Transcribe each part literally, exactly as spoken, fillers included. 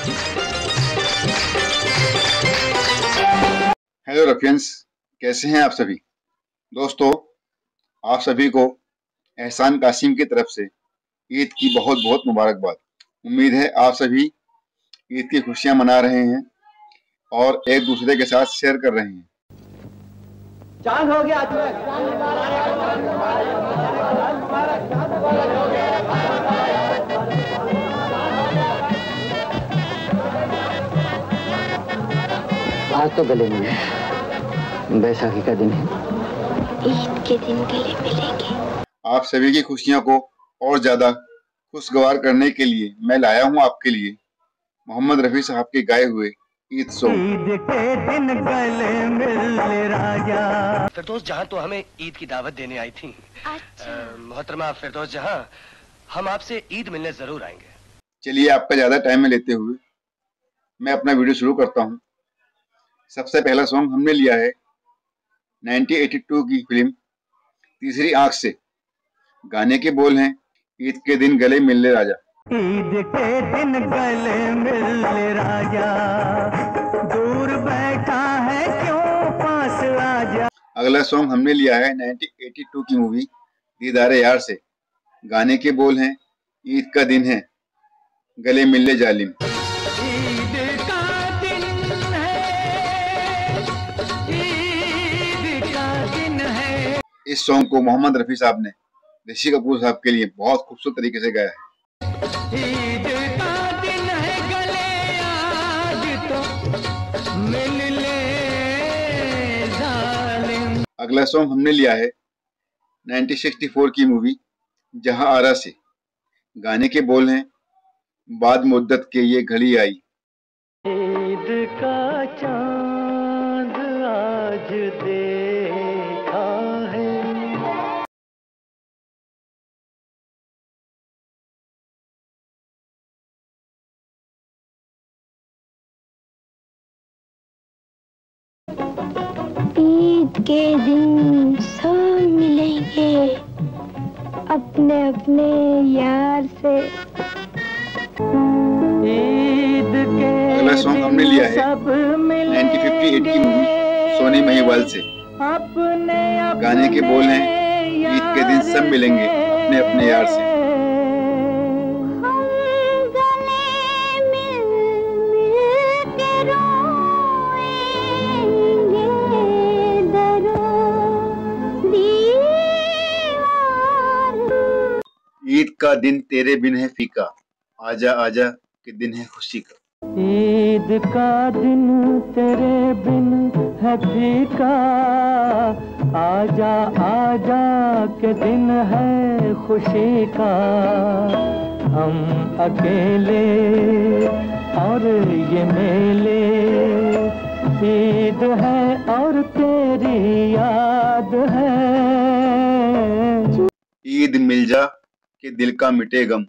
Hello रफियंस, कैसे हैं आप सभी दोस्तों। आप सभी को एहसान कासिम की तरफ से ईद की बहुत बहुत मुबारकबाद। उम्मीद है आप सभी ईद की खुशियां मना रहे हैं और एक दूसरे के साथ शेयर कर रहे हैं। चांद हो गया आज तो गले मिले, बैसाखी का दिन है, ईद के दिन गले मिलेंगे। आप सभी की खुशियों को और ज्यादा खुशगवार करने के लिए मैं लाया हूं आपके लिए मोहम्मद रफी साहब के गाए हुए ईद सॉन्ग। ईद के दिन गले मिले राजा। फिरदौस जहां तो हमें ईद की दावत देने आई थी। अच्छा। मोहतरमा फिरदौस जहां, हम आपसे ईद मिलने जरूर आएंगे। चलिए आपका ज्यादा टाइम में लेते हुए मैं अपना वीडियो शुरू करता हूं। सबसे पहला सॉन्ग हमने लिया है उन्नीस सौ बयासी की फिल्म तीसरी आंख से। गाने के बोल हैं ईद के दिन गले मिलने राजा। ईद के दिन गले मिले राजा, दूर बैठा है क्यों पास आजा। अगला सॉन्ग हमने लिया है उन्नीस सौ बयासी की मूवी दीदार यार से। गाने के बोल हैं ईद का दिन है गले मिलने जालिम। ईद का दिन है, ईद का दिन है। इस सॉन्ग को मोहम्मद रफी साहब ने ऋषि कपूर साहब के लिए बहुत खूबसूरत तरीके से गाया है। ईद का दिन है गले आज तो मिल ले जालिम। अगला सॉन्ग हमने लिया है उन्नीस सौ चौंसठ की मूवी जहां आरा से। गाने के बोल हैं बाद मुद्दत के ये घड़ी आई। ईद का चांद आज देखा है। ईद के दिन सब मिलेंगे अपने अपने यार से। ईद के अगला सॉन्ग हमने लिया है सब उन्नीस सौ अट्ठावन की मूवी सोनी महिवाल से। अपने गाने के बोल हैं ईद के दिन सब मिलेंगे अपने अपने यार से। ईद का दिन तेरे बिन है फीका, आजा आजा के दिन है खुशी का। ईद का दिन तेरे बिन है फीका, आजा आजा के दिन है खुशी का। हम अकेले और ये मेले, ईद है और तेरी याद है। ईद मिल जा के दिल का मिटे गम।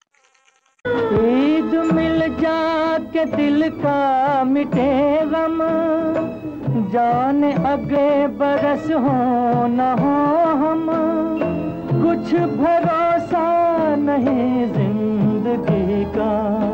ईद मिल जा के दिल का मिटे गम, जाने अगले बरस हो न हो हम, कुछ भरोसा नहीं जिंदगी का।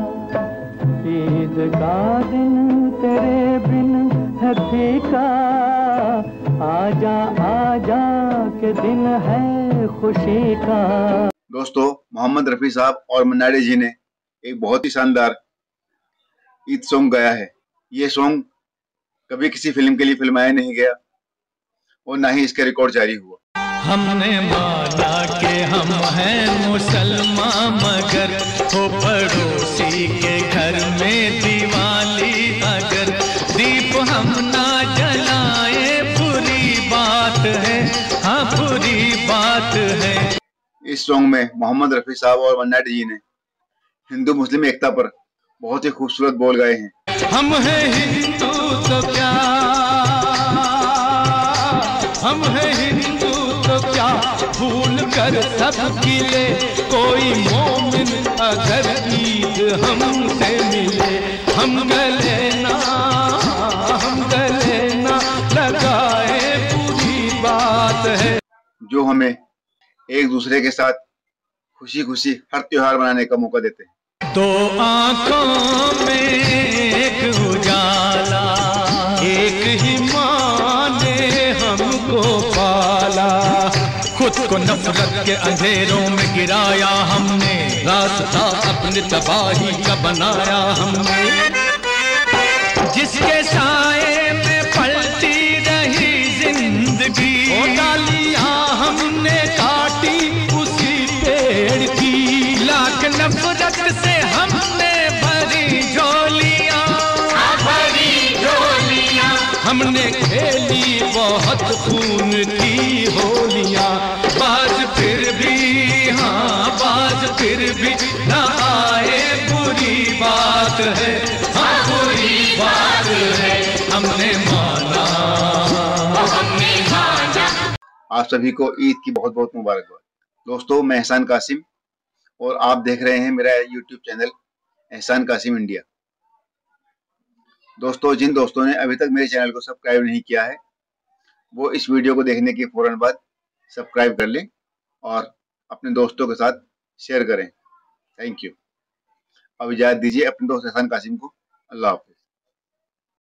ईद का दिन तेरे बिन है फीका, आजा आजा के दिन है खुशी का। दोस्तों, मोहम्मद रफी साहब और मन्ना डे जी ने एक बहुत ही शानदार ईद सॉन्ग गाया है। ये सॉन्ग कभी किसी फिल्म के लिए फिल्माया नहीं गया और ना ही इसका रिकॉर्ड जारी हुआ। हमने माना कि हम हैं मुसलमान, मगर हो पड़ोसी के घर में दिवाली अगर दीप हम ना जलाए बुरी बात है, हाँ बुरी बात है। इस सॉन्ग में मोहम्मद रफी साहब और मन्ना डे जी ने हिंदू मुस्लिम एकता पर बहुत ही खूबसूरत बोल गाए हैं। हम हैं हिंदू तो क्या, हम हैं हिंदू तो क्या, भूल कर सब गिले कोई मोमिन अगर ईद हमसे मिले। हम गले ना, हम गले ना लगाए पूरी बात है। जो हमें एक दूसरे के साथ खुशी खुशी हर त्योहार मनाने का मौका देते हैं। तो आंखों में को नफरत के अंधेरों में गिराया हमने, रास्ता अपनी तबाही का बनाया हमने। जिसके साए में पलती रही जिंदगी, वो डालियां हमने काटी उसी पेड़ की। लाख नफरत से हमने भरी झोलियां, भरी झोलियां, हमने खेली बहुत खून की होलियां। बाज फिर भी, हाँ बाज फिर भी ना आए, बुरी बात है, हाँ बुरी बात है, हमने माना, हमने माना। आप सभी को ईद की बहुत बहुत मुबारकबाद। दोस्तों, मैं एहसान कासिम और आप देख रहे हैं मेरा यूट्यूब चैनल एहसान कासिम इंडिया। दोस्तों, जिन दोस्तों ने अभी तक मेरे चैनल को सब्सक्राइब नहीं किया है, वो इस वीडियो को देखने के फौरन बाद सब्सक्राइब कर लें और अपने दोस्तों के साथ शेयर करें। Thank you. अब इजाज़त दीजिए अपने दोस्त एहसान कासिम को। अल्लाह हाफ़िज़।